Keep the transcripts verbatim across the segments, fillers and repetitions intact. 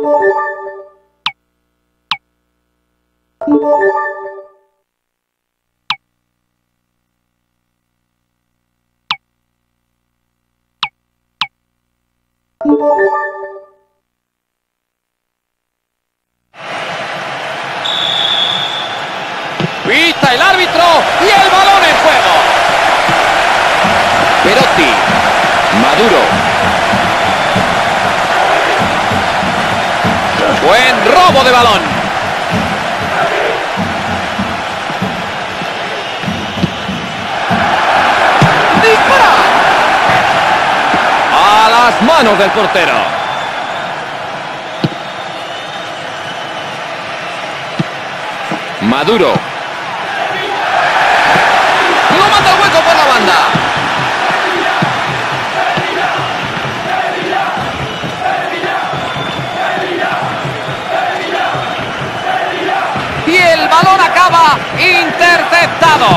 Pita el árbitro y el balón en juego. Perotti, Maduro. Buen robo de balón. ¡Dispara! A las manos del portero. Maduro. Lo manda al hueco por la banda. Y el balón acaba interceptado.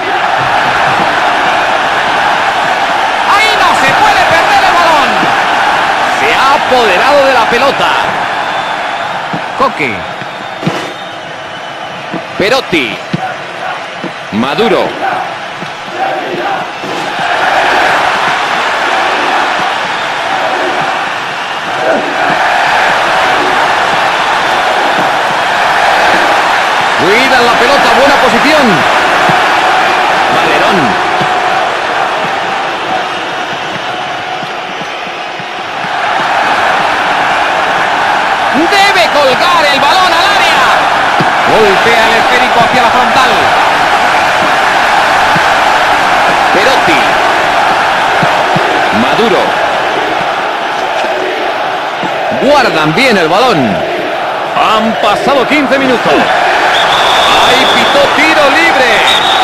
Ahí no se puede perder el balón. Se ha apoderado de la pelota. Coque. Perotti. Maduro. Cuidan la pelota, buena posición. Valerón. Debe colgar el balón al área. Golpea el esférico hacia la frontal. Perotti. Maduro. Guardan bien el balón. Han pasado quince minutos. Ahí pitó tiro libre.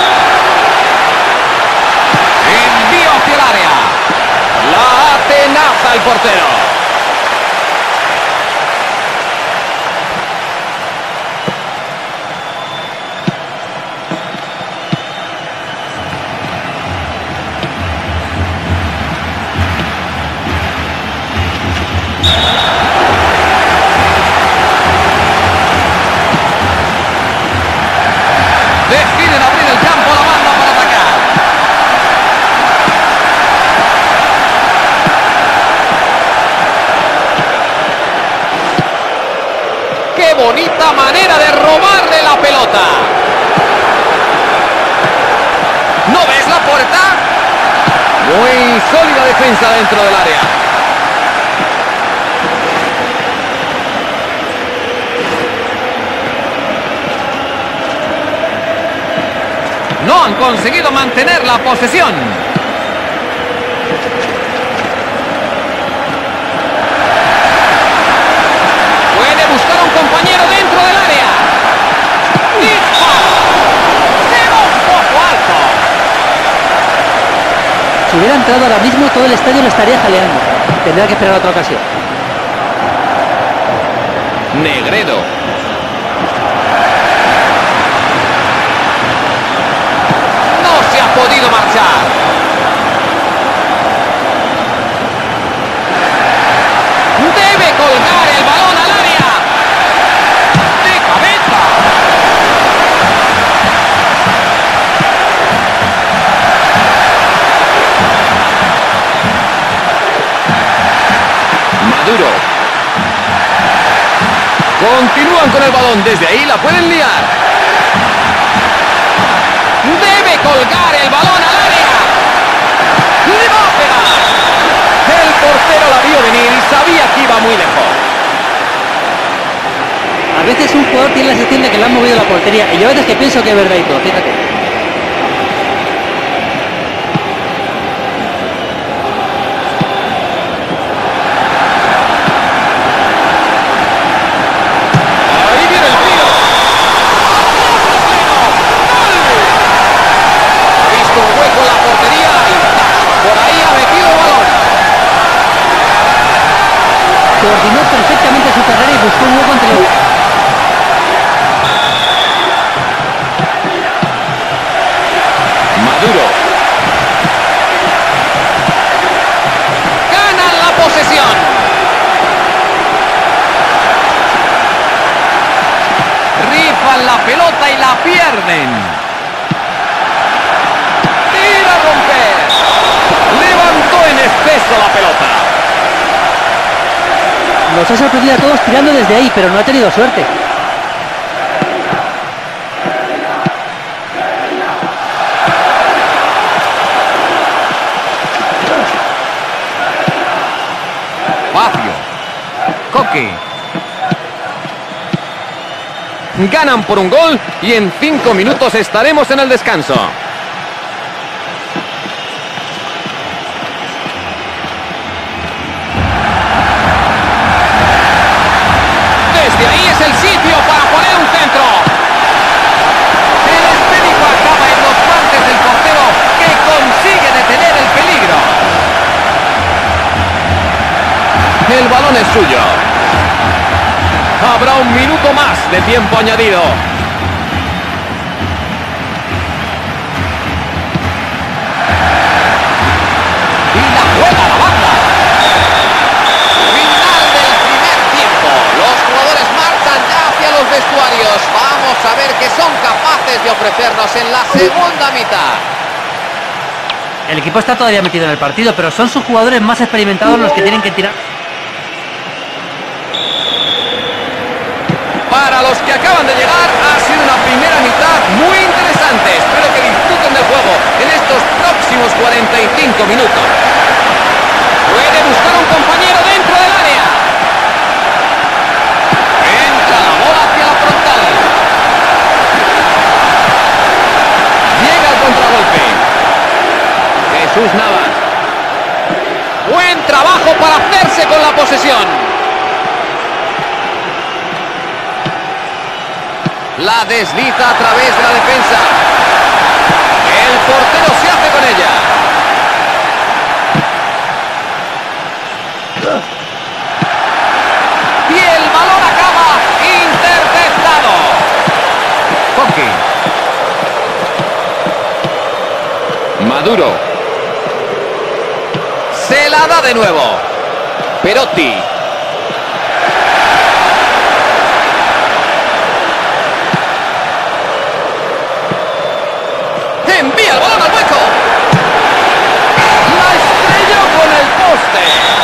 Envío hacia el área. La atenaza el portero. Deciden abrir el campo a la banda para atacar. ¡Qué bonita manera de robarle la pelota! ¿No ves la puerta? Muy sólida defensa dentro del área. No han conseguido mantener la posesión. Puede buscar a un compañero dentro del área. ¡Dispara! ¡Se va un poco alto! Si hubiera entrado ahora mismo, todo el estadio lo estaría jaleando. Tendrá que esperar otra ocasión. Negredo. Se ha podido marchar. Debe colgar el balón al área. De cabeza. Maduro. Continúan con el balón. Desde ahí la pueden liar. Debe colgar el balón al área. ¡Le va a pegar! El portero la vio venir y sabía que iba muy lejos. A veces un jugador tiene la sensación de que le han movido la portería. Y yo a veces que pienso que es verdad y todo, fíjate. Coordinó perfectamente su carrera y buscó un hueco entre los... Nos ha sorprendido a todos tirando desde ahí, pero no ha tenido suerte. Facio. Coque. Ganan por un gol y en cinco minutos estaremos en el descanso. Desde ahí es el sitio para poner un centro. El esférico acaba en los guantes del portero, que consigue detener el peligro. El balón es suyo. Habrá un minuto más de tiempo añadido. Y la juega la banda. Final del primer tiempo. Los jugadores marchan ya hacia los vestuarios. Vamos a ver qué son capaces de ofrecernos en la segunda mitad. El equipo está todavía metido en el partido, pero son sus jugadores más experimentados los que tienen que tirar. Para los que acaban de llegar, ha sido una primera mitad muy interesante. Espero que disfruten del juego en estos próximos cuarenta y cinco minutos. Puede buscar un compañero dentro del área. Entra la bola hacia la frontal. Llega el contragolpe. Jesús Navas. Buen trabajo para hacerse con la posesión. La desliza a través de la defensa. El portero se hace con ella. Y el balón acaba interceptado. Coque. Maduro. Se la da de nuevo. Perotti. Envía el balón al hueco. La estrelló con el poste.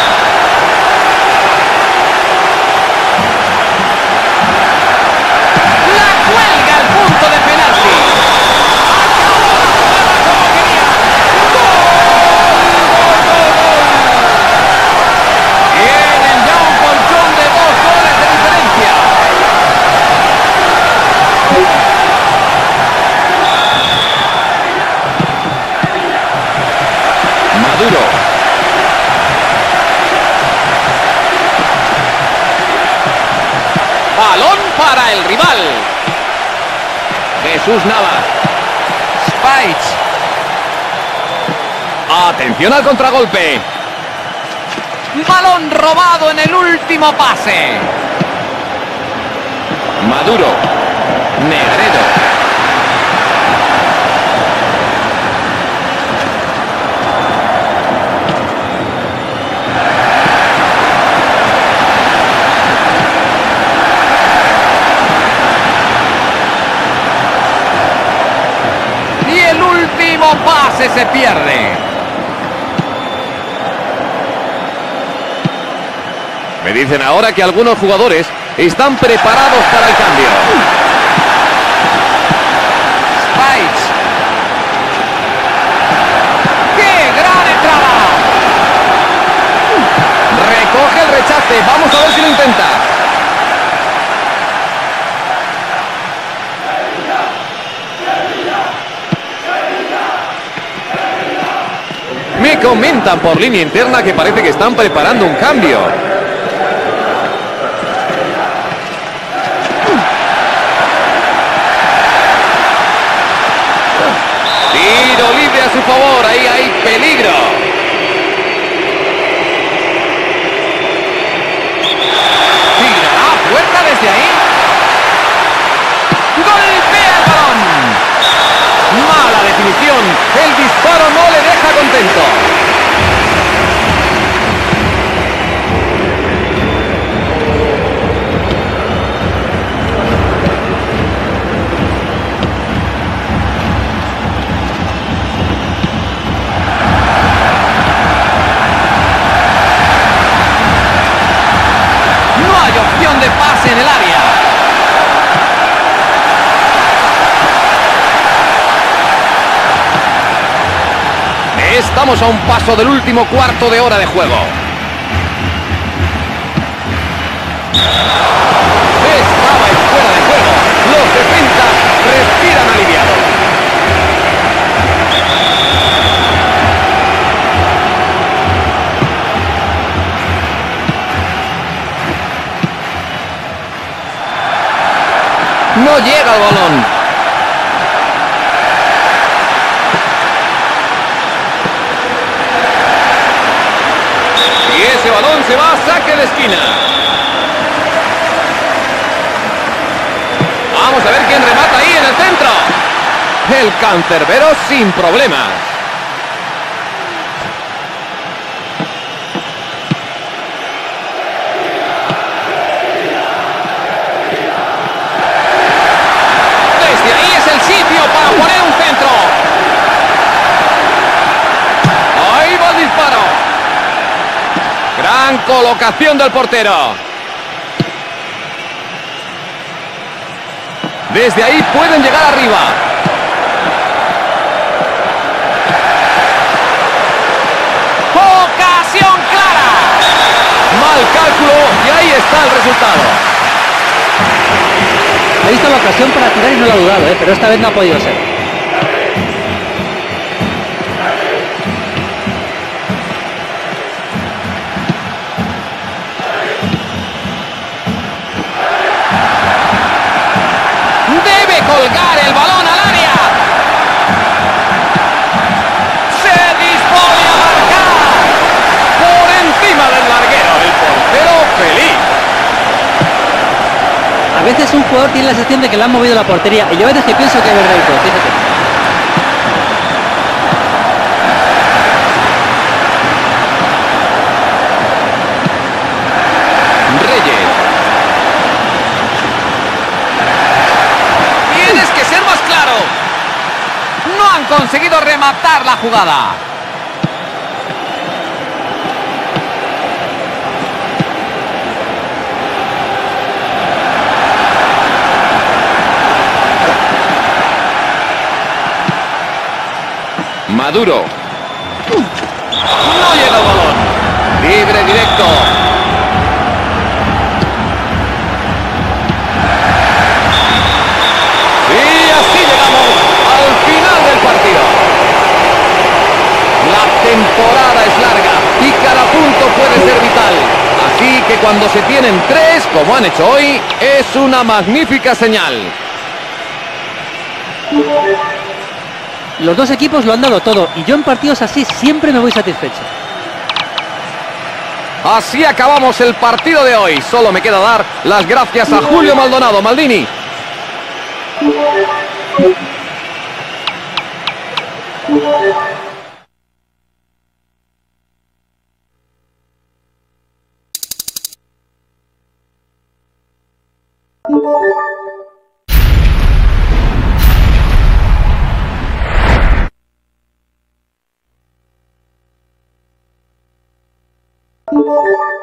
La cuelga al punto de penalti. Acabó la jugada como quería. ¡Gol! ¡Gol, gol, gol! Tienen ya un colchón de dos goles de diferencia. Maduro. Balón para el rival. Jesús Navas. Spites. Atención al contragolpe. Balón robado en el último pase. Maduro. Negredo. Pase se pierde. Me dicen ahora que algunos jugadores están preparados para el cambio. Spites. ¡Qué gran entrada! Recoge el rechace. Vamos a ver si lo intenta. Me comentan por línea interna que parece que están preparando un cambio. Tiro libre a su favor, ahí hay peligro. Tirará fuerza desde ahí. Golpea el balón. Mala definición. El disparo no le deja contento. Estamos a un paso del último cuarto de hora de juego. Estaba en fuera de juego. Los defensas respiran aliviados. No llega el balón. Y ese balón se va a saque de esquina. Vamos a ver quién remata ahí en el centro. El cancerbero sin problemas. Desde ahí es el sitio para poner un centro. Ahí va el disparo. Gran colocación del portero. Desde ahí pueden llegar arriba. ¡Ocasión clara! Mal cálculo y ahí está el resultado. Ha visto la ocasión para tirar y no lo ha dudado, ¿eh? Pero esta vez no ha podido ser. Colgar el balón al área. Se dispone a marcar. Por encima del larguero del portero feliz. A veces un jugador tiene la sensación de que le han movido la portería. Y yo a veces que pienso que es verdad y todo, fíjate. Conseguido rematar la jugada. Maduro. No llega el balón. Libre directo. Y así llegamos al final del partido. La temporada es larga y cada punto puede ser vital. Así que cuando se tienen tres, como han hecho hoy, es una magnífica señal. Los dos equipos lo han dado todo y yo en partidos así siempre me voy satisfecho. Así acabamos el partido de hoy. Solo me queda dar las gracias a Julio Maldonado. Maldini. Thank you.